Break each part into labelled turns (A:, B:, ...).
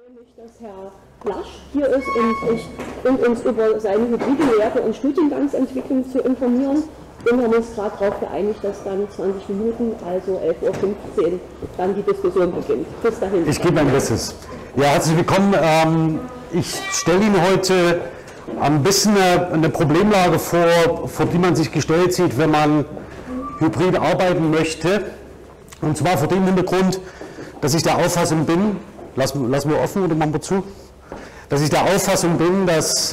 A: freue mich, dass Herr Plasch hier ist und uns über seine hybride Lehre und Studiengangsentwicklung zu informieren. Und wir haben uns gerade darauf geeinigt, dass dann 20 Minuten, also 11:15 Uhr, dann die Diskussion beginnt. Bis dahin.
B: Ich gebe mein Bestes. Ja, herzlich willkommen. Ich stelle Ihnen heute ein bisschen eine Problemlage vor die man sich gestellt sieht, wenn man hybrid arbeiten möchte. Und zwar vor dem Hintergrund, dass ich der Auffassung bin, lassen wir offen oder machen wir zu, dass ich der Auffassung bin, dass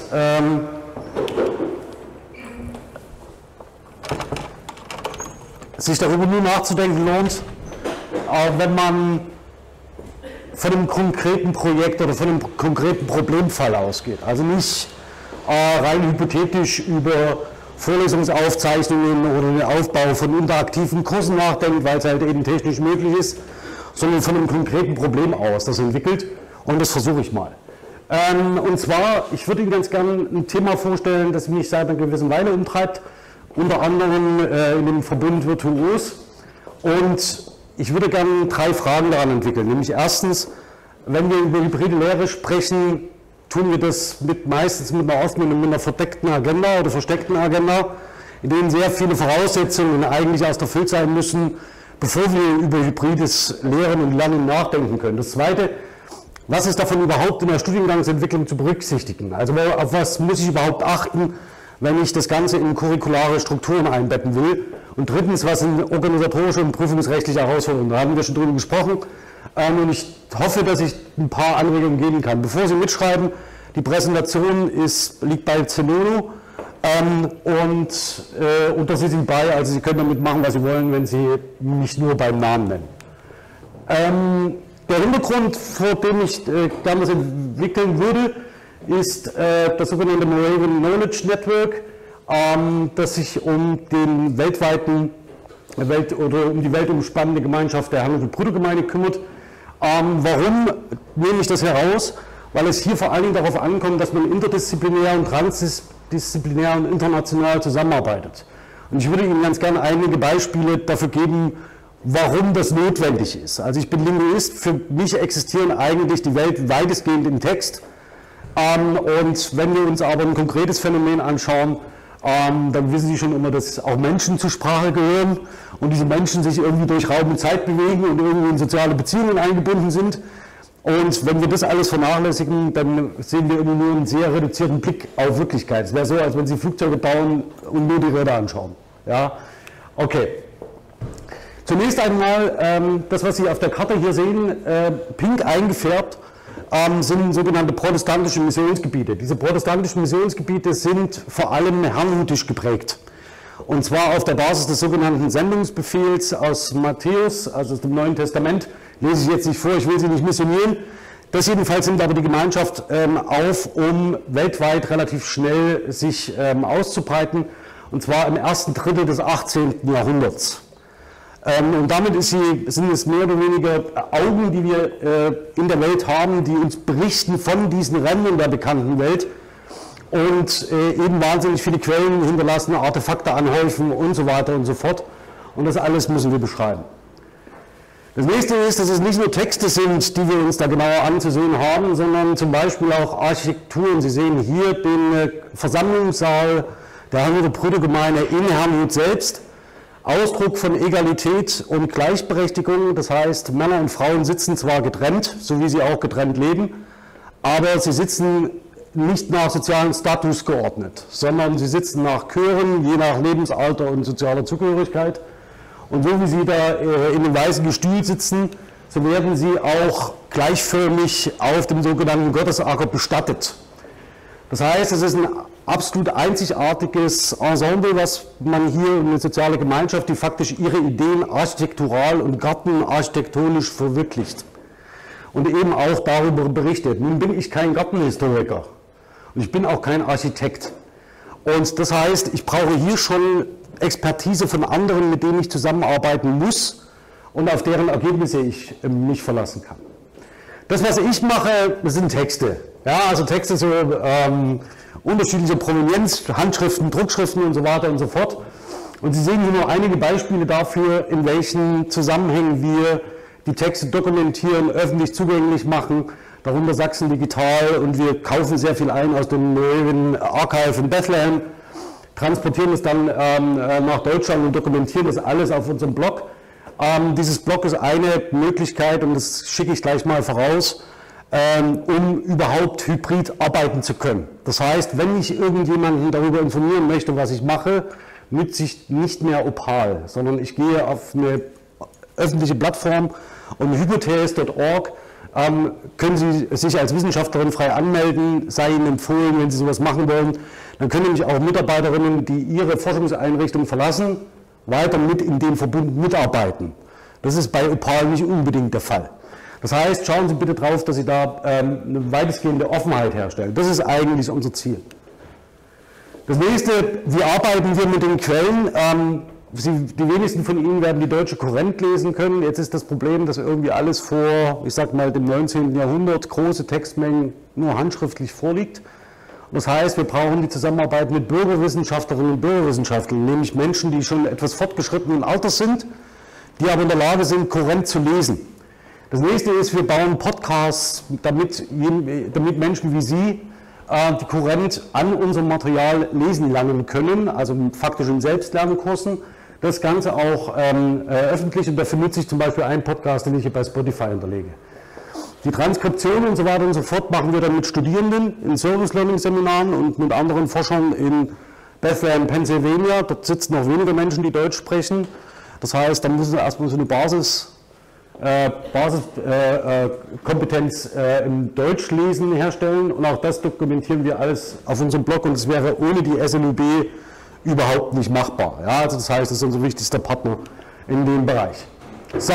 B: sich darüber nur nachzudenken lohnt, wenn man von einem konkreten Projekt oder von einem konkreten Problemfall ausgeht. Also nicht rein hypothetisch über Vorlesungsaufzeichnungen oder den Aufbau von interaktiven Kursen nachdenkt, weil es halt eben technisch möglich ist, sondern von einem konkreten Problem aus das entwickelt, und das versuche ich mal. Und zwar, ich würde Ihnen ganz gerne ein Thema vorstellen, das mich seit einer gewissen Weile umtreibt, unter anderem in dem Verbund Virtuos, und ich würde gerne 3 Fragen daran entwickeln. Nämlich erstens, wenn wir über hybride Lehre sprechen, tun wir das meistens mit einer offenen und mit einer verdeckten Agenda oder versteckten Agenda, in denen sehr viele Voraussetzungen eigentlich erst erfüllt sein müssen, bevor wir über hybrides Lehren und Lernen nachdenken können. Das Zweite, was ist davon überhaupt in der Studiengangsentwicklung zu berücksichtigen? Also auf was muss ich überhaupt achten, wenn ich das Ganze in curriculare Strukturen einbetten will? Und drittens, was sind organisatorische und prüfungsrechtliche Herausforderungen? Da haben wir schon drüber gesprochen. Und ich hoffe, dass ich ein paar Anregungen geben kann. Bevor Sie mitschreiben, die Präsentation liegt bei Zenodo und unter Sie sind bei, also Sie können damit machen, was Sie wollen, wenn Sie mich nur beim Namen nennen. Der Hintergrund, vor dem ich gerne das entwickeln würde, ist das sogenannte Moravian Knowledge Network, das sich um den weltweiten um die weltumspannende Gemeinschaft der Herren- und Brüdergemeinde kümmert. Warum nehme ich das heraus? Weil es hier vor allen Dingen darauf ankommt, dass man interdisziplinär und transdisziplinär und international zusammenarbeitet. Und ich würde Ihnen ganz gerne einige Beispiele dafür geben, warum das notwendig ist. Also ich bin Linguist, für mich existieren eigentlich die Welt weitestgehend im Text. Und wenn wir uns aber ein konkretes Phänomen anschauen, dann wissen Sie schon immer, dass auch Menschen zur Sprache gehören und diese Menschen sich irgendwie durch Raum und Zeit bewegen und irgendwie in soziale Beziehungen eingebunden sind. Und wenn wir das alles vernachlässigen, dann sehen wir immer nur einen sehr reduzierten Blick auf Wirklichkeit. Es wäre so, als wenn Sie Flugzeuge bauen und nur die Räder anschauen. Ja? Okay. Zunächst einmal, das, was Sie auf der Karte hier sehen, pink eingefärbt, sind sogenannte protestantische Missionsgebiete. Diese protestantischen Missionsgebiete sind vor allem herrnhutisch geprägt. Und zwar auf der Basis des sogenannten Sendungsbefehls aus Matthäus, also aus dem Neuen Testament. Lese ich jetzt nicht vor, ich will Sie nicht missionieren. Das jedenfalls nimmt aber die Gemeinschaft auf, um weltweit relativ schnell sich auszubreiten. Und zwar im ersten Drittel des 18. Jahrhunderts. Und damit sind es mehr oder weniger Augen, die wir in der Welt haben, die uns berichten von diesen Rändern der bekannten Welt und eben wahnsinnig viele Quellen hinterlassen, Artefakte anhäufen und so weiter und so fort. Und das alles müssen wir beschreiben. Das nächste ist, dass es nicht nur Texte sind, die wir uns da genauer anzusehen haben, sondern zum Beispiel auch Architekturen. Sie sehen hier den Versammlungssaal der Herren- und Brüdergemeinde in Herrnhut selbst. Ausdruck von Egalität und Gleichberechtigung, das heißt, Männer und Frauen sitzen zwar getrennt, so wie sie auch getrennt leben, aber sie sitzen nicht nach sozialen Status geordnet, sondern sie sitzen nach Chören, je nach Lebensalter und sozialer Zugehörigkeit. Und so wie sie da in dem weißen Gestühl sitzen, so werden sie auch gleichförmig auf dem sogenannten Gottesacker bestattet. Das heißt, es ist ein absolut einzigartiges Ensemble, was man hier in eine soziale Gemeinschaft, die faktisch ihre Ideen architektural und gartenarchitektonisch verwirklicht und eben auch darüber berichtet. Nun bin ich kein Gartenhistoriker und ich bin auch kein Architekt. Und das heißt, ich brauche hier schon Expertise von anderen, mit denen ich zusammenarbeiten muss und auf deren Ergebnisse ich mich verlassen kann. Das, was ich mache, das sind Texte. Ja, also Texte so unterschiedliche Provenienz, Handschriften, Druckschriften und so weiter und so fort. Und Sie sehen hier nur einige Beispiele dafür, in welchen Zusammenhängen wir die Texte dokumentieren, öffentlich zugänglich machen. darunter Sachsen Digital, und wir kaufen sehr viel ein aus dem neuen Archive in Bethlehem, transportieren es dann nach Deutschland und dokumentieren das alles auf unserem Blog. Dieses Blog ist eine Möglichkeit, und das schicke ich gleich mal voraus, um überhaupt hybrid arbeiten zu können. Das heißt, wenn ich irgendjemanden darüber informieren möchte, was ich mache, nütze ich nicht mehr Opal, sondern ich gehe auf eine öffentliche Plattform, und hypothese.org können Sie sich als Wissenschaftlerin frei anmelden, sei Ihnen empfohlen, wenn Sie sowas machen wollen. Dann können nämlich auch Mitarbeiterinnen, die ihre Forschungseinrichtung verlassen, weiter mit in dem Verbund mitarbeiten. Das ist bei Opal nicht unbedingt der Fall. Das heißt, schauen Sie bitte drauf, dass Sie da eine weitestgehende Offenheit herstellen. Das ist eigentlich unser Ziel. Das nächste, wie arbeiten wir mit den Quellen? Die wenigsten von Ihnen werden die deutsche Kurrent lesen können. Jetzt ist das Problem, dass irgendwie alles vor, ich sag mal, dem 19. Jahrhundert, große Textmengen nur handschriftlich vorliegt. Das heißt, wir brauchen die Zusammenarbeit mit Bürgerwissenschaftlerinnen und Bürgerwissenschaftlern, nämlich Menschen, die schon etwas fortgeschrittenen Alters sind, die aber in der Lage sind, Kurrent zu lesen. Das nächste ist, wir bauen Podcasts, damit Menschen wie Sie die Kurrent an unserem Material lesen lernen können, also faktisch in Selbstlernkursen. Das Ganze auch öffentlich, und dafür nutze ich zum Beispiel einen Podcast, den ich hier bei Spotify hinterlege. Die Transkription und so weiter und so fort machen wir dann mit Studierenden in Service-Learning-Seminaren und mit anderen Forschern in Bethlehem, Pennsylvania. Dort sitzen noch weniger Menschen, die Deutsch sprechen. Das heißt, da müssen wir erstmal so eine Basiskompetenz im Deutschlesen herstellen, und auch das dokumentieren wir alles auf unserem Blog, und es wäre ohne die SLUB überhaupt nicht machbar. Ja, also das heißt, das ist unser wichtigster Partner in dem Bereich. So.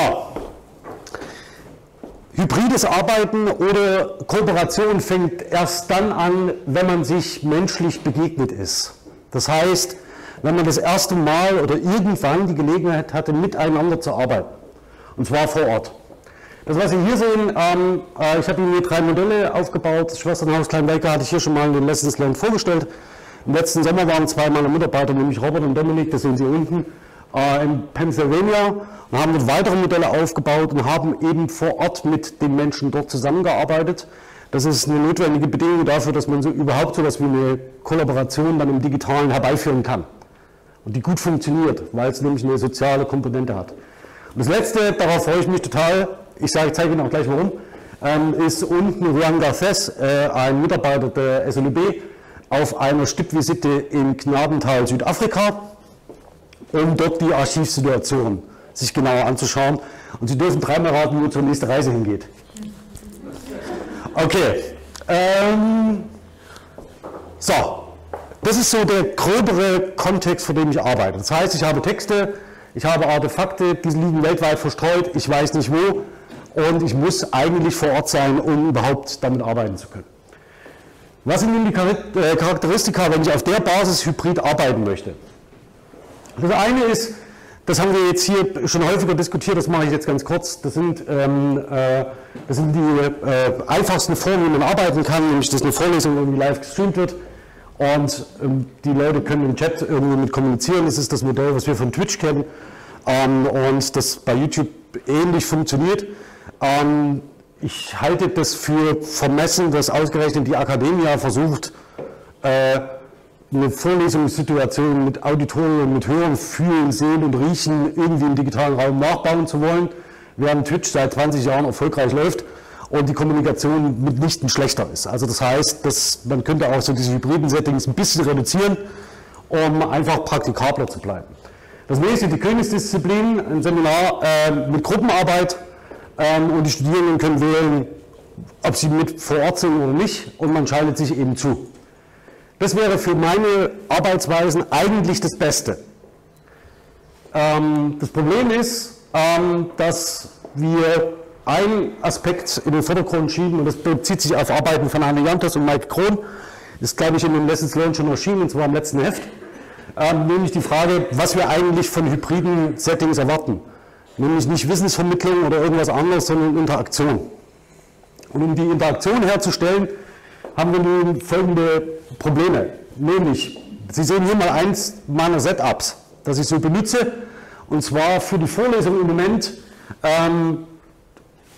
B: Hybrides Arbeiten oder Kooperation fängt erst dann an, wenn man sich menschlich begegnet ist. Das heißt, wenn man das erste Mal oder irgendwann die Gelegenheit hatte, miteinander zu arbeiten. Und zwar vor Ort. Das, was Sie hier sehen, ich habe Ihnen hier 3 Modelle aufgebaut. Das Schwesternhaus Kleinwelke hatte ich hier schon mal in den Lessons Learned vorgestellt. Im letzten Sommer waren 2 meiner Mitarbeiter, nämlich Robert und Dominik, das sehen Sie unten, in Pennsylvania, und haben dort weitere Modelle aufgebaut und haben eben vor Ort mit den Menschen dort zusammengearbeitet. Das ist eine notwendige Bedingung dafür, dass man so überhaupt so etwas wie eine Kollaboration dann im Digitalen herbeiführen kann. Und die gut funktioniert, weil es nämlich eine soziale Komponente hat. Und das Letzte, darauf freue ich mich total, ich zeige Ihnen auch gleich warum, ist unten Juan Garces, ein Mitarbeiter der SLUB, auf einer Stippvisite in Gnadental, Südafrika, um dort die Archivsituation sich genauer anzuschauen. Und Sie dürfen 3-mal raten, wo zur nächsten Reise hingeht. Okay. So. Das ist so der gröbere Kontext, vor dem ich arbeite. Das heißt, ich habe Texte, ich habe Artefakte, die liegen weltweit verstreut, ich weiß nicht wo, und ich muss eigentlich vor Ort sein, um überhaupt damit arbeiten zu können. Was sind nun die Charakteristika, wenn ich auf der Basis hybrid arbeiten möchte? Das eine ist, das haben wir jetzt hier schon häufiger diskutiert, das mache ich jetzt ganz kurz, das sind die einfachsten Formen, wie man arbeiten kann, nämlich dass eine Vorlesung irgendwie live gestreamt wird und die Leute können im Chat irgendwie mit kommunizieren. Das ist das Modell, was wir von Twitch kennen und das bei YouTube ähnlich funktioniert. Ich halte das für vermessen, dass ausgerechnet die Academia versucht, eine Vorlesungssituation mit Auditorien, mit Hören, Fühlen, Sehen und Riechen irgendwie im digitalen Raum nachbauen zu wollen, während Twitch seit 20 Jahren erfolgreich läuft und die Kommunikation mitnichten schlechter ist. Also das heißt, man könnte auch so diese hybriden Settings ein bisschen reduzieren, um einfach praktikabler zu bleiben. Das nächste, die Königsdisziplin, ein Seminar mit Gruppenarbeit, und die Studierenden können wählen, ob sie mit vor Ort sind oder nicht, und man schaltet sich eben zu. Das wäre für meine Arbeitsweisen eigentlich das Beste. Das Problem ist, dass wir einen Aspekt in den Vordergrund schieben, und das bezieht sich auf Arbeiten von Anne Jantos und Mike Krohn, ist, glaube ich, in den Lessons Learned schon erschienen, und zwar im letzten Heft, nämlich die Frage, was wir eigentlich von hybriden Settings erwarten. Nämlich nicht Wissensvermittlung oder irgendwas anderes, sondern Interaktion. Und um die Interaktion herzustellen, haben wir nun folgende Probleme. Nämlich, Sie sehen hier mal eins meiner Setups, das ich so benutze, und zwar für die Vorlesung im Moment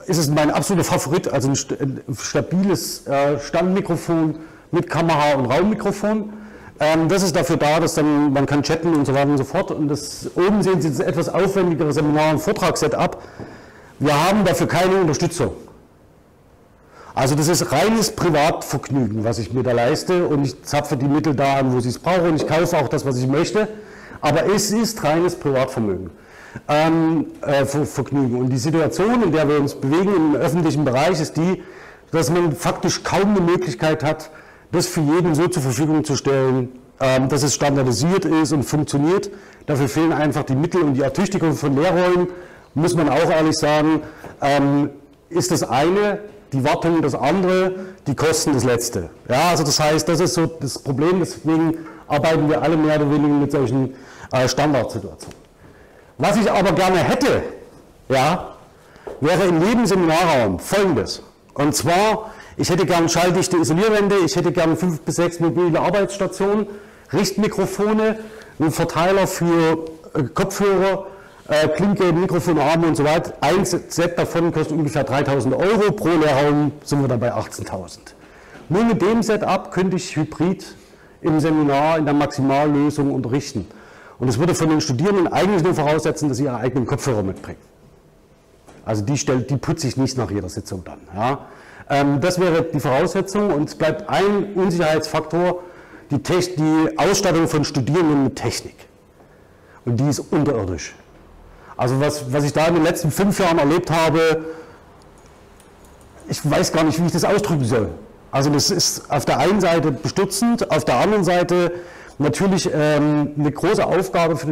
B: ist es mein absoluter Favorit, also ein stabiles Standmikrofon mit Kamera und Raummikrofon. Das ist dafür da, dass dann man kann chatten und so weiter und so fort. Und oben sehen Sie das etwas aufwendigere Seminar- und Vortragssetup. Wir haben dafür keine Unterstützung. Also das ist reines Privatvergnügen, was ich mir da leiste, und ich zapfe die Mittel da an, wo ich es brauche, und ich kaufe auch das, was ich möchte. Aber es ist reines Privatvermögen. Vergnügen. Und die Situation, in der wir uns bewegen im öffentlichen Bereich, ist die, dass man faktisch kaum eine Möglichkeit hat, das für jeden so zur Verfügung zu stellen, dass es standardisiert ist und funktioniert. Dafür fehlen einfach die Mittel und die Ertüchtigung von Lehrräumen, muss man auch ehrlich sagen, ist das eine, die Wartung das andere, die Kosten das letzte. Ja, also das heißt, das ist so das Problem, deswegen arbeiten wir alle mehr oder weniger mit solchen Standardsituationen. Was ich aber gerne hätte, ja, wäre in jedem Seminarraum Folgendes. Und zwar, ich hätte gern schalldichte Isolierwände, ich hätte gern 5 bis 6 mobile Arbeitsstationen, Richtmikrofone, einen Verteiler für Kopfhörer, Klinke, Mikrofonarme und so weiter. Ein Set davon kostet ungefähr 3.000 €, pro Lehrraum sind wir dann bei 18.000. Nur mit dem Setup könnte ich Hybrid im Seminar in der Maximallösung unterrichten. Und es würde von den Studierenden eigentlich nur voraussetzen, dass sie ihre eigenen Kopfhörer mitbringen. Also die putze ich nicht nach jeder Sitzung dann. Ja. Das wäre die Voraussetzung, und es bleibt ein Unsicherheitsfaktor, die Ausstattung von Studierenden mit Technik. Und die ist unterirdisch. Also was ich da in den letzten 5 Jahren erlebt habe, ich weiß gar nicht, wie ich das ausdrücken soll. Also das ist auf der einen Seite bestürzend, auf der anderen Seite natürlich eine große Aufgabe für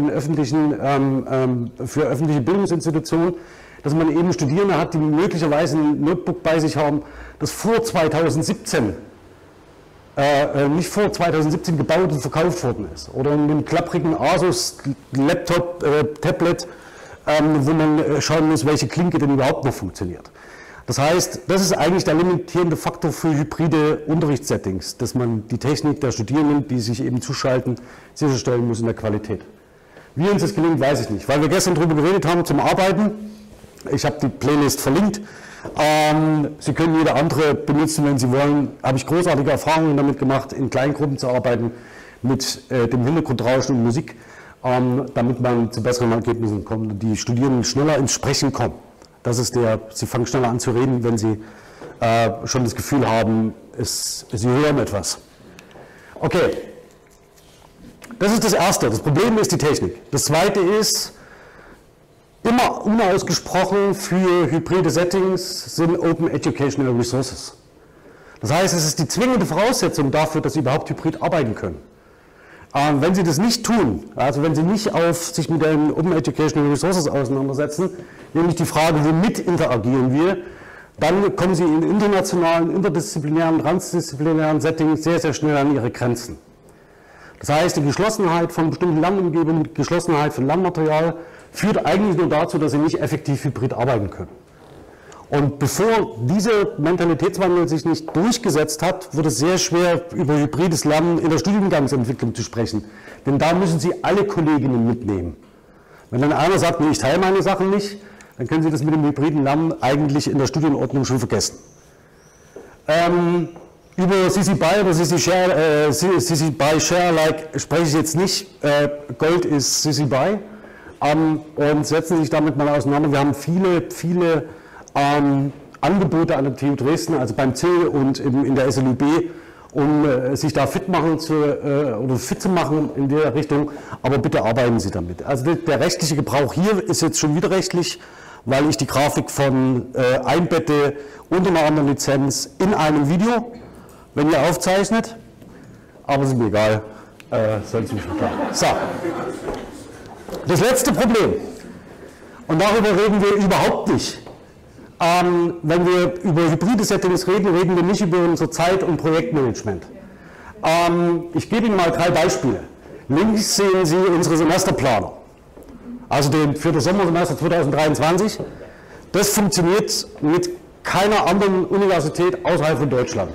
B: für öffentliche Bildungsinstitutionen, dass man eben Studierende hat, die möglicherweise ein Notebook bei sich haben, das vor 2017, nicht vor 2017 gebaut und verkauft worden ist. Oder einen klapprigen Asus Laptop, Tablet, wo man schauen muss, welche Klinke denn überhaupt noch funktioniert. Das heißt, das ist eigentlich der limitierende Faktor für hybride Unterrichtssettings, dass man die Technik der Studierenden, die sich eben zuschalten, sicherstellen muss in der Qualität. Wie uns das gelingt, weiß ich nicht, weil wir gestern darüber geredet haben zum Arbeiten. Ich habe die Playlist verlinkt. Sie können jede andere benutzen, wenn Sie wollen. Habe ich großartige Erfahrungen damit gemacht, in kleinen Gruppen zu arbeiten, mit dem Hintergrundrauschen und Musik, damit man zu besseren Ergebnissen kommt und die Studierenden schneller ins Sprechen kommen. Das ist Sie fangen schneller an zu reden, wenn Sie schon das Gefühl haben, Sie hören etwas. Okay, das ist das Erste. Das Problem ist die Technik. Das Zweite ist, immer unausgesprochen für hybride Settings sind Open Educational Resources. Das heißt, es ist die zwingende Voraussetzung dafür, dass Sie überhaupt hybrid arbeiten können. Wenn Sie das nicht tun, also wenn Sie nicht sich mit den Open Educational Resources auseinandersetzen, nämlich die Frage, womit interagieren wir, dann kommen Sie in internationalen, interdisziplinären, transdisziplinären Settings sehr, sehr schnell an Ihre Grenzen. Das heißt, die Geschlossenheit von bestimmten Lernumgebungen, die Geschlossenheit von Lernmaterial führt eigentlich nur dazu, dass Sie nicht effektiv hybrid arbeiten können. Und bevor dieser Mentalitätswandel sich nicht durchgesetzt hat, wird es sehr schwer, über hybrides Lernen in der Studiengangsentwicklung zu sprechen. Denn da müssen Sie alle Kolleginnen mitnehmen. Wenn dann einer sagt, nee, ich teile meine Sachen nicht, dann können Sie das mit dem hybriden Lernen eigentlich in der Studienordnung schon vergessen. Über CC BY oder CC BY Share-alike spreche ich jetzt nicht. Gold ist CC BY. Und setzen sich damit mal auseinander. Wir haben viele Angebote an der TU Dresden, also beim C und in der SLUB, um sich da fit zu machen in der Richtung, aber bitte arbeiten Sie damit. Also der rechtliche Gebrauch hier ist jetzt schon widerrechtlich, weil ich die Grafik einbette unter einer anderen Lizenz in einem Video, wenn ihr aufzeichnet, aber ist mir egal, sonst nicht klar. So. Das letzte Problem, und darüber reden wir überhaupt nicht. Wenn wir über hybride Settings reden, reden wir nicht über unser Zeit- und Projektmanagement. Ich gebe Ihnen mal 3 Beispiele. Links sehen Sie unsere Semesterplaner, also für das Sommersemester 2023. Das funktioniert mit keiner anderen Universität außerhalb von Deutschland.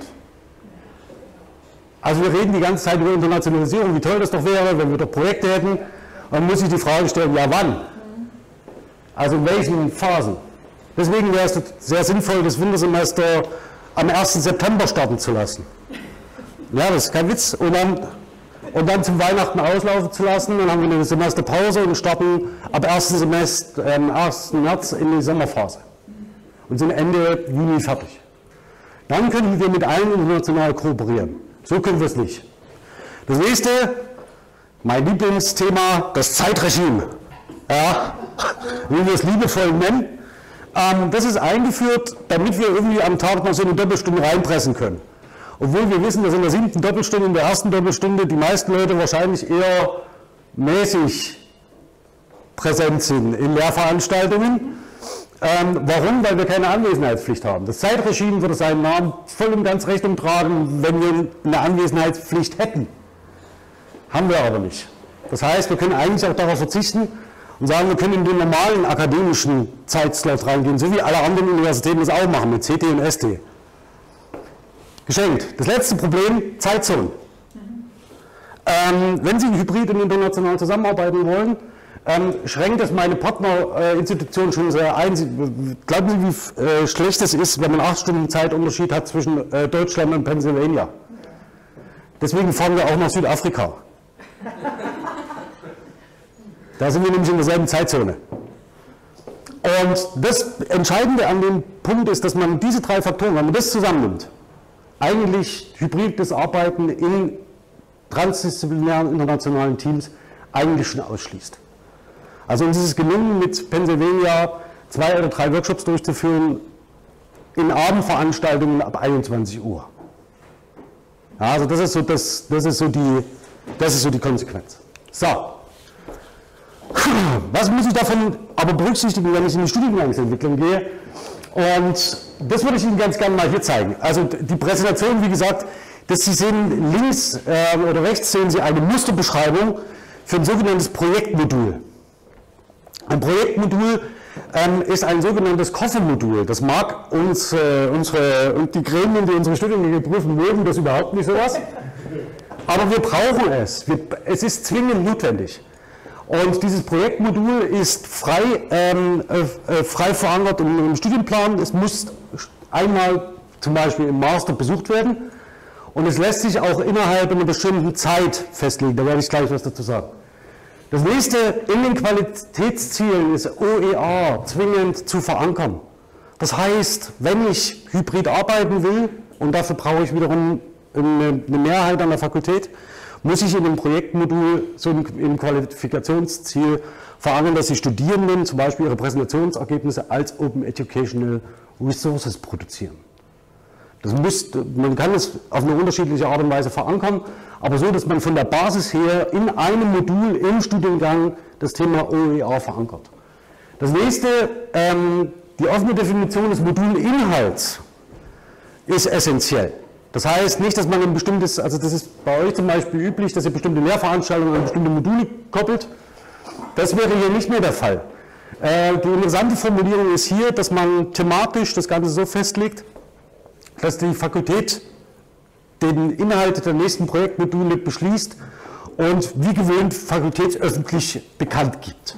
B: Also wir reden die ganze Zeit über Internationalisierung, wie toll das doch wäre, wenn wir doch Projekte hätten. Dann muss ich die Frage stellen, ja wann? Also in welchen Phasen? Deswegen wäre es sehr sinnvoll, das Wintersemester am 1. September starten zu lassen. Ja, das ist kein Witz. Und dann zum Weihnachten auslaufen zu lassen, dann haben wir eine Semesterpause und starten ab 1. März in die Sommerphase. Und sind Ende Juni fertig. Dann können wir mit allen international kooperieren. So können wir es nicht. Das nächste, mein Lieblingsthema, das Zeitregime. Ja, wie wir es liebevoll nennen. Das ist eingeführt, damit wir irgendwie am Tag noch so eine Doppelstunde reinpressen können. Obwohl wir wissen, dass in der 7. Doppelstunde, in der 1. Doppelstunde die meisten Leute wahrscheinlich eher mäßig präsent sind in Lehrveranstaltungen. Warum? Weil wir keine Anwesenheitspflicht haben. Das Zeitregime würde seinen Namen voll und ganz Rechnung tragen, wenn wir eine Anwesenheitspflicht hätten. Haben wir aber nicht. Das heißt, wir können eigentlich auch darauf verzichten und sagen, wir können in den normalen akademischen Zeitslot reingehen, so wie alle anderen Universitäten das auch machen, mit CT und ST. Geschenkt. Das letzte Problem, Zeitzonen. Wenn Sie hybrid und international zusammenarbeiten wollen, schränkt es meine Partnerinstitution schon sehr ein. Glauben Sie, wie schlecht es ist, wenn man 8 Stunden Zeitunterschied hat zwischen Deutschland und Pennsylvania? Deswegen fahren wir auch nach Südafrika. Da sind wir nämlich in derselben Zeitzone. Und das Entscheidende an dem Punkt ist, dass man diese 3 Faktoren, wenn man das zusammennimmt, eigentlich hybrides Arbeiten in transdisziplinären internationalen Teams eigentlich schon ausschließt. Also uns ist es gelungen, mit Pennsylvania 2 oder 3 Workshops durchzuführen in Abendveranstaltungen ab 21 Uhr. Ja, also das ist so die Konsequenz. So. Was muss ich davon aber berücksichtigen, wenn ich in die Studiengangsentwicklung gehe? Und das würde ich Ihnen ganz gerne mal hier zeigen. Also die Präsentation, wie gesagt, Sie sehen links oder rechts sehen Sie eine Musterbeschreibung für ein sogenanntes Projektmodul. Ein Projektmodul ist ein sogenanntes Koffermodul. Das mag die Gremien, die unsere Studiengänge prüfen, mögen das überhaupt nicht sowas. Aber wir brauchen es. Es ist zwingend notwendig. Und dieses Projektmodul ist frei verankert im Studienplan. Es muss einmal zum Beispiel im Master besucht werden und es lässt sich auch innerhalb einer bestimmten Zeit festlegen. Da werde ich gleich was dazu sagen. Das nächste in den Qualitätszielen ist OER zwingend zu verankern. Das heißt, wenn ich hybrid arbeiten will, und dafür brauche ich wiederum eine Mehrheit an der Fakultät, muss ich in dem Projektmodul so im Qualifikationsziel verankern, dass die Studierenden zum Beispiel ihre Präsentationsergebnisse als Open Educational Resources produzieren. Man kann es auf eine unterschiedliche Art und Weise verankern, aber so, dass man von der Basis her in einem Modul im Studiengang das Thema OER verankert. Das nächste, die offene Definition des Modulinhalts ist essentiell. Das heißt nicht, dass man ein bestimmtes, also das ist bei euch zum Beispiel üblich, dass ihr bestimmte Lehrveranstaltungen an bestimmte Module koppelt. Das wäre hier nicht mehr der Fall. Die interessante Formulierung ist hier, dass man thematisch das Ganze so festlegt, dass die Fakultät den Inhalt der nächsten Projektmodule beschließt und wie gewöhnt fakultätsöffentlich bekannt gibt.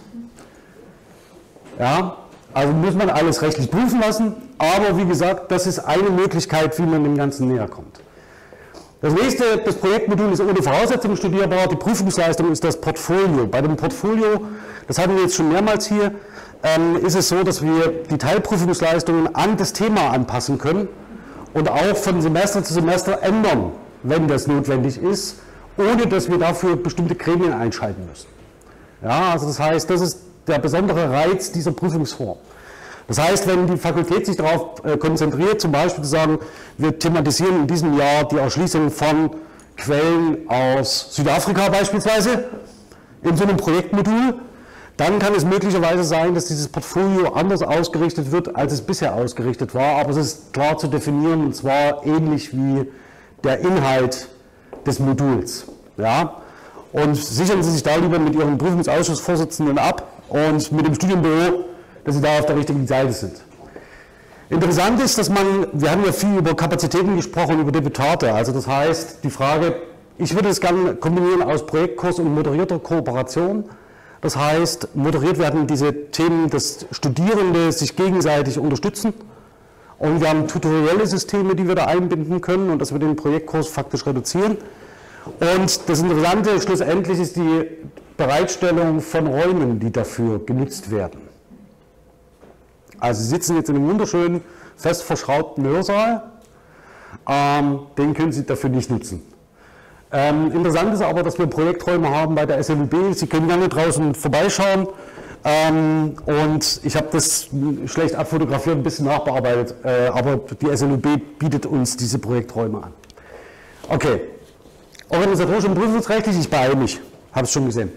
B: Ja, also muss man alles rechtlich prüfen lassen, aber wie gesagt, das ist eine Möglichkeit, wie man dem Ganzen näher kommt. Das nächste, das Projektmodul ist ohne Voraussetzungen studierbar, die Prüfungsleistung ist das Portfolio. Bei dem Portfolio, das hatten wir jetzt schon mehrmals hier, ist es so, dass wir die Teilprüfungsleistungen an das Thema anpassen können und auch von Semester zu Semester ändern, wenn das notwendig ist, ohne dass wir dafür bestimmte Gremien einschalten müssen. Ja, also das heißt, das ist der besondere Reiz dieser Prüfungsform. Das heißt, wenn die Fakultät sich darauf konzentriert, zum Beispiel zu sagen, wir thematisieren in diesem Jahr die Erschließung von Quellen aus Südafrika beispielsweise, in so einem Projektmodul, dann kann es möglicherweise sein, dass dieses Portfolio anders ausgerichtet wird, als es bisher ausgerichtet war, aber es ist klar zu definieren, und zwar ähnlich wie der Inhalt des Moduls. Ja? Und sichern Sie sich da lieber mit Ihrem Prüfungsausschussvorsitzenden ab und mit dem Studienbüro, dass Sie da auf der richtigen Seite sind. Interessant ist, dass wir haben ja viel über Kapazitäten gesprochen, über Deputate, also das heißt, die Frage, ich würde es gerne kombinieren aus Projektkurs und moderierter Kooperation. Das heißt, moderiert werden diese Themen, dass Studierende sich gegenseitig unterstützen. Und wir haben tutorielle Systeme, die wir da einbinden können und dass wir den Projektkurs faktisch reduzieren. Und das Interessante schlussendlich ist die Bereitstellung von Räumen, die dafür genutzt werden. Also Sie sitzen jetzt in einem wunderschönen, fest verschraubten Hörsaal. Den können Sie dafür nicht nutzen. Interessant ist aber, dass wir Projekträume haben bei der SLUB. Sie können gerne draußen vorbeischauen. Und ich habe das schlecht abfotografiert, ein bisschen nachbearbeitet, aber die SLUB bietet uns diese Projekträume an. Okay, organisatorisch und prüfungsrechtlich, ich beeile mich, habe es schon gesehen.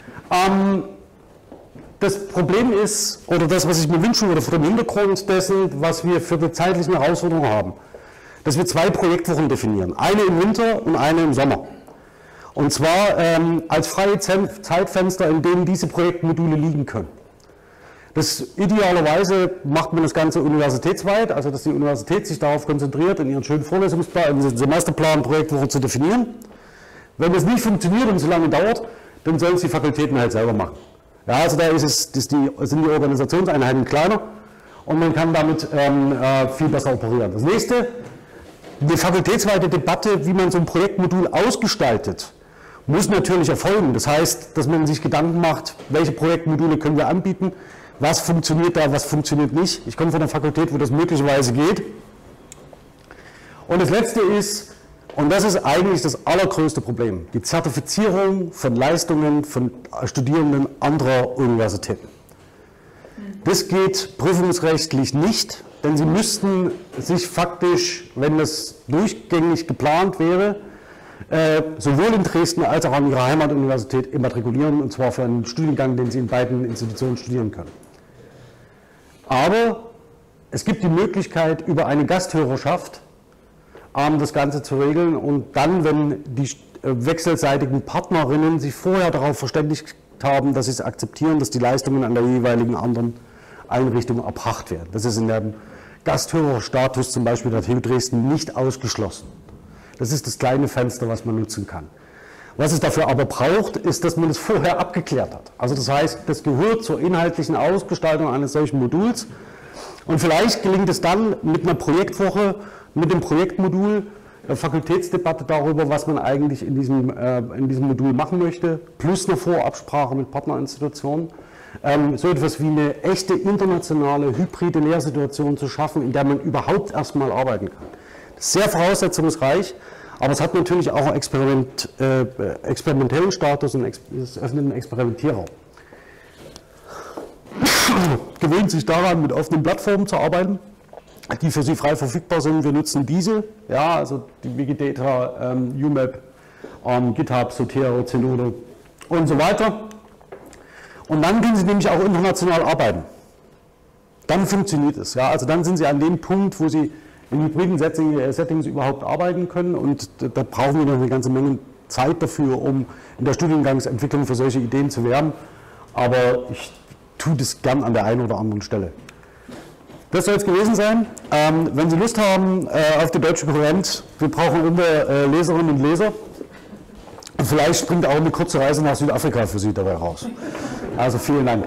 B: Das Problem ist, oder das, was ich mir wünschen würde, vor dem Hintergrund dessen, was wir für die zeitlichen Herausforderungen haben, dass wir 2 Projektwochen definieren, eine im Winter und eine im Sommer. Und zwar als freie Zeitfenster, in denen diese Projektmodule liegen können. Das idealerweise macht man das Ganze universitätsweit, also dass die Universität sich darauf konzentriert, in ihren schönen Vorlesungsplan, in den Semesterplan Projektwoche zu definieren. Wenn das nicht funktioniert und so lange dauert, dann sollen es die Fakultäten halt selber machen. Ja, also da sind die Organisationseinheiten kleiner und man kann damit viel besser operieren. Das nächste, die fakultätsweite Debatte, wie man so ein Projektmodul ausgestaltet, muss natürlich erfolgen. Das heißt, dass man sich Gedanken macht, welche Projektmodule können wir anbieten, was funktioniert da, was funktioniert nicht. Ich komme von einer Fakultät, wo das möglicherweise geht. Und das Letzte ist, und das ist eigentlich das allergrößte Problem, die Zertifizierung von Leistungen von Studierenden anderer Universitäten. Das geht prüfungsrechtlich nicht, denn sie müssten sich faktisch, wenn das durchgängig geplant wäre, sowohl in Dresden als auch an ihrer Heimatuniversität immatrikulieren, und zwar für einen Studiengang, den sie in beiden Institutionen studieren können. Aber es gibt die Möglichkeit, über eine Gasthörerschaft das Ganze zu regeln und dann, wenn die wechselseitigen Partnerinnen sich vorher darauf verständigt haben, dass sie es akzeptieren, dass die Leistungen an der jeweiligen anderen Einrichtung erbracht werden. Das ist in dem Gasthörerstatus zum Beispiel der TU Dresden nicht ausgeschlossen. Das ist das kleine Fenster, was man nutzen kann. Was es dafür aber braucht, ist, dass man es vorher abgeklärt hat. Also das heißt, das gehört zur inhaltlichen Ausgestaltung eines solchen Moduls. Und vielleicht gelingt es dann mit einer Projektwoche, mit dem Projektmodul, Fakultätsdebatte darüber, was man eigentlich in diesem Modul machen möchte, plus eine Vorabsprache mit Partnerinstitutionen, so etwas wie eine echte internationale, hybride Lehrsituation zu schaffen, in der man überhaupt erstmal arbeiten kann. Das ist sehr voraussetzungsreich, aber es hat natürlich auch einen experimentellen Status und es öffnet einen Experimentierraum. Gewöhnt sich daran, mit offenen Plattformen zu arbeiten, die für Sie frei verfügbar sind. Wir nutzen diese, ja, also die Wikidata, UMAP, GitHub, Zotero, Zenodo und so weiter. Und dann können Sie nämlich auch international arbeiten. Dann funktioniert es. Ja, also dann sind Sie an dem Punkt, wo Sie in hybriden Settings überhaupt arbeiten können, und da brauchen wir noch eine ganze Menge Zeit dafür, um in der Studiengangsentwicklung für solche Ideen zu werben. Aber ich tue das gern an der einen oder anderen Stelle. Das soll es gewesen sein. Wenn Sie Lust haben auf die deutsche Konkurrenz, wir brauchen immer Leserinnen und Leser. Und vielleicht springt auch eine kurze Reise nach Südafrika für Sie dabei raus. Also vielen Dank.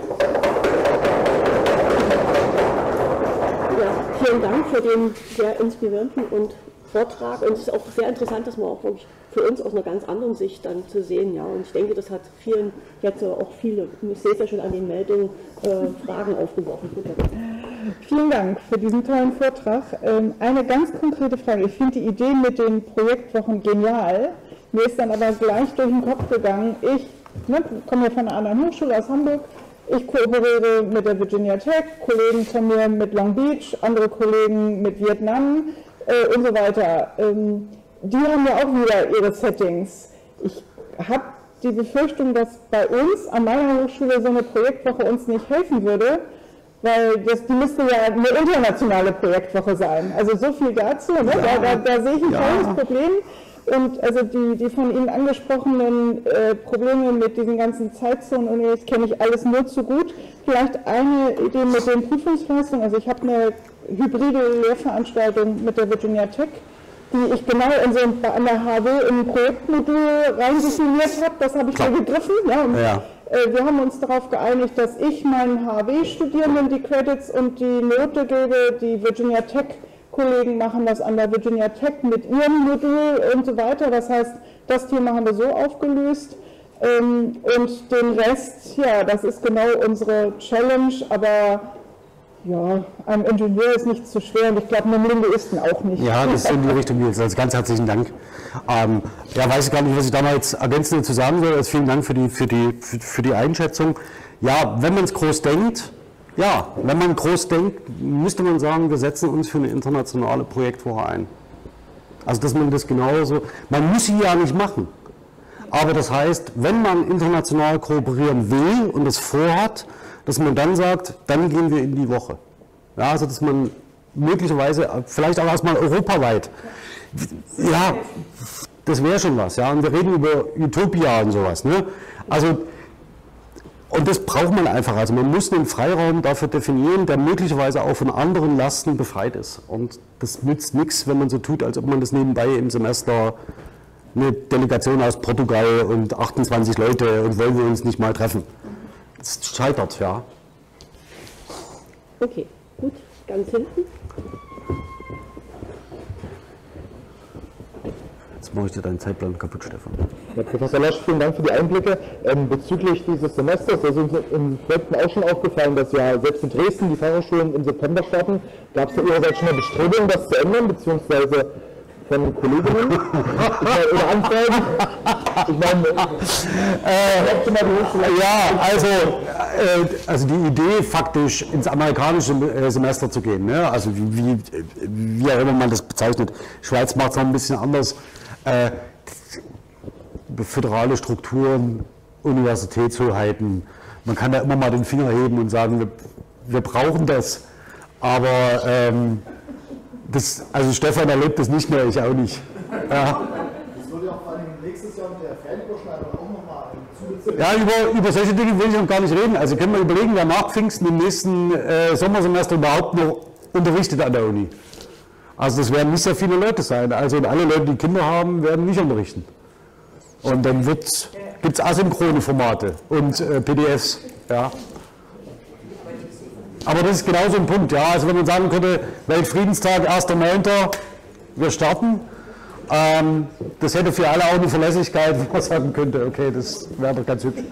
A: Ja, vielen Dank für den sehr inspirierenden Vortrag. Und es ist auch sehr interessant, das mal auch wirklich für uns aus einer ganz anderen Sicht dann zu sehen. Ja. Und ich denke, das hat vielen, jetzt auch viele, ich sehe es ja schon an den Meldungen, Fragen aufgeworfen.
C: Vielen Dank für diesen tollen Vortrag. Eine ganz konkrete Frage. Ich finde die Idee mit den Projektwochen genial. Mir ist dann aber gleich durch den Kopf gegangen, ich komme ja von einer anderen Hochschule aus Hamburg, ich kooperiere mit der Virginia Tech, Kollegen von mir mit Long Beach, andere Kollegen mit Vietnam und so weiter. Die haben ja auch wieder ihre Settings. Ich habe die Befürchtung, dass bei uns an meiner Hochschule so eine Projektwoche uns nicht helfen würde, weil die müsste ja eine internationale Projektwoche sein. Also so viel dazu, ne? Da sehe ich ein tolles Problem. Und also die von Ihnen angesprochenen Probleme mit diesen ganzen Zeitzonen und das kenne ich alles nur zu gut. Vielleicht eine Idee mit den Prüfungsleistungen. Also ich habe eine hybride Lehrveranstaltung mit der Virginia Tech, die ich genau an der HW in ein Projektmodul rein definiert habe. Das habe ich mir gegriffen. Ja, Wir haben uns darauf geeinigt, dass ich meinen HW-Studierenden die Credits und die Note gebe. Die Virginia Tech-Kollegen machen das an der Virginia Tech mit ihrem Modul und so weiter. Das heißt, das Thema haben wir so aufgelöst. Und den Rest, ja, das ist genau unsere Challenge, aber ja, einem Ingenieur ist nichts zu schwer und ich glaube einem Linguisten auch nicht.
B: Ja, das ist in die Richtung jetzt. Also ganz herzlichen Dank. Ja, weiß ich gar nicht, was ich da mal jetzt ergänzend dazu sagen soll. Also vielen Dank für die Einschätzung. Ja, wenn man es groß denkt, müsste man sagen, wir setzen uns für eine internationale Projektwoche ein. Also dass man das genauso, man muss sie ja nicht machen. Aber das heißt, wenn man international kooperieren will und es vorhat, dass man dann sagt, dann gehen wir in die Woche. Ja, also dass man möglicherweise, vielleicht auch erstmal europaweit, ja, das wäre schon was. Ja, und wir reden über Utopia und sowas. Ne? Also, und das braucht man einfach. Also man muss einen Freiraum dafür definieren, der möglicherweise auch von anderen Lasten befreit ist. Und das nützt nichts, wenn man so tut, als ob man das nebenbei im Semester eine Delegation aus Portugal und 28 Leute und wollen wir uns nicht mal treffen. Das scheitert, ja.
A: Okay, gut, ganz hinten.
B: Jetzt mache ich dir deinen Zeitplan kaputt, Stefan.
D: Herr Professor Lasch, vielen Dank für die Einblicke. Bezüglich dieses Semesters, ist uns in Projekten auch schon aufgefallen, dass ja selbst in Dresden die Fachhochschulen im September starten. Gab es da Ihrerseits schon mal Bestrebungen, das zu ändern, beziehungsweise von Kolleginnen oder Anfragen? Ich meine,
B: also die Idee faktisch ins amerikanische Semester zu gehen, ne? Also wie auch immer man das bezeichnet. Schweiz macht es noch ein bisschen anders. Föderale Strukturen, Universitätshoheiten, man kann da immer mal den Finger heben und sagen, wir brauchen das, aber also Stefan erlebt das nicht mehr, ich auch nicht. Ja.
E: Das würde ja auch vor allem nächstes Jahr mit der Fernüberschneidung auch nochmal
B: Ja, über solche Dinge will ich noch gar nicht reden. Also können wir überlegen, wer nach Pfingsten im nächsten Sommersemester überhaupt noch unterrichtet an der Uni. Also das werden nicht sehr viele Leute sein. Also alle Leute, die Kinder haben, werden nicht unterrichten. Und dann gibt es asynchrone Formate und PDFs. Ja. Aber das ist genau so ein Punkt. Ja. Also wenn man sagen könnte, Weltfriedenstag, 1.9., wir starten, das hätte für alle auch eine Verlässlichkeit, wo man sagen könnte, okay, das wäre doch ganz hübsch.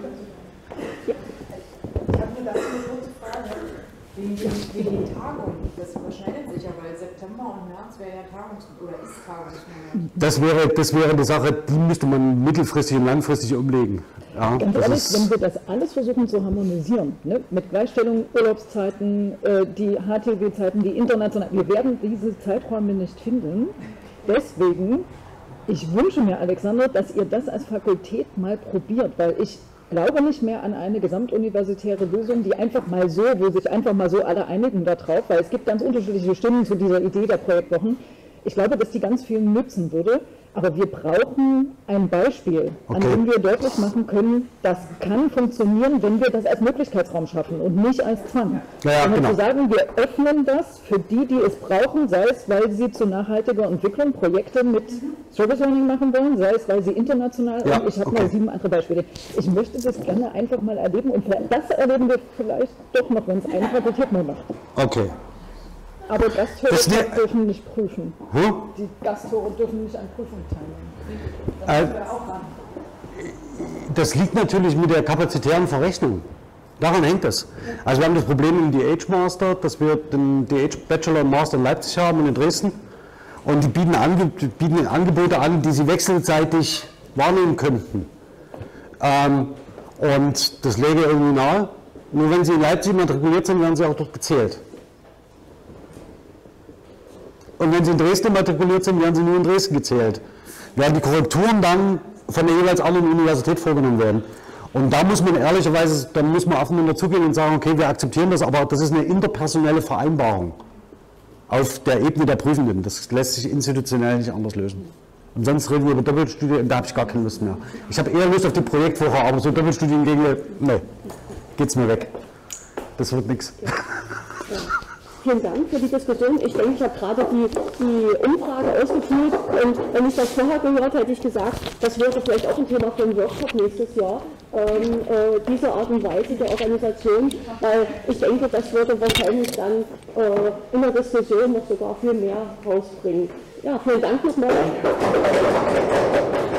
F: Ich habe nur dazu eine kurze Frage. Wegen den Tagungen, das überschneidet sich ja, weil September und März wäre ja Tagungsmonat.
B: Das wäre eine Sache, die müsste man mittelfristig und langfristig umlegen. Ja,
G: Ganz ehrlich, wenn wir das alles versuchen zu harmonisieren, ne, mit Gleichstellung, Urlaubszeiten, die HTW-Zeiten, die international, wir werden diese Zeiträume nicht finden. Deswegen, ich wünsche mir, Alexander, dass ihr das als Fakultät mal probiert, weil ich glaube nicht mehr an eine gesamtuniversitäre Lösung, die einfach mal so, wo sich einfach mal so alle einigen darauf, weil es gibt ganz unterschiedliche Stimmen zu dieser Idee der Projektwochen. Ich glaube, dass die ganz viel nützen würde, aber wir brauchen ein Beispiel, an dem wir deutlich machen können, das kann funktionieren, wenn wir das als Möglichkeitsraum schaffen und nicht als Zwang.
B: Ja,
G: genau.
B: Genau.
G: Zu sagen, wir öffnen das für die, die es brauchen, sei es, weil sie zu nachhaltiger Entwicklung Projekte mit Service Learning machen wollen, sei es, weil sie international,
B: Ja,
G: und ich habe
B: okay.
G: mal 7 andere Beispiele. Ich möchte das gerne einfach mal erleben und das erleben wir vielleicht doch noch, wenn es eine Fakultät mal macht.
B: Okay.
G: Aber Gasthörer
B: Das wär-
G: dürfen nicht prüfen.
B: Hm?
G: Die Gasthörer dürfen nicht an Prüfungen teilnehmen.
B: Das liegt natürlich mit der kapazitären Verrechnung. Daran hängt es. Also wir haben das Problem im DH-Master, dass wir den DH-Bachelor und Master in Leipzig haben und in Dresden. Und die bieten Angebote an, die sie wechselseitig wahrnehmen könnten. Und das läge irgendwie nahe. Nur wenn sie in Leipzig matrikuliert sind, werden sie auch dort gezählt. Und wenn sie in Dresden matrikuliert sind, werden sie nur in Dresden gezählt. Werden die Korrekturen dann von der jeweils anderen Universität vorgenommen werden. Und da muss man ehrlicherweise, dann muss man aufeinander zugehen und sagen, okay, wir akzeptieren das, aber das ist eine interpersonelle Vereinbarung auf der Ebene der Prüfenden. Das lässt sich institutionell nicht anders lösen. Und sonst reden wir über Doppelstudien, und da habe ich gar keine Lust mehr. Ich habe eher Lust auf die Projektwoche, aber so Doppelstudiengänge, nee, geht's mir weg. Das wird nichts.
A: vielen Dank für die Diskussion. Ich denke, ich habe gerade die Umfrage ausgeführt und wenn ich das vorher gehört hätte, ich gesagt, das wäre vielleicht auch ein Thema für einen Workshop nächstes Jahr, diese Art und Weise der Organisation, weil ich denke, das würde wahrscheinlich dann in der Diskussion noch sogar viel mehr rausbringen. Ja, vielen Dank nochmal.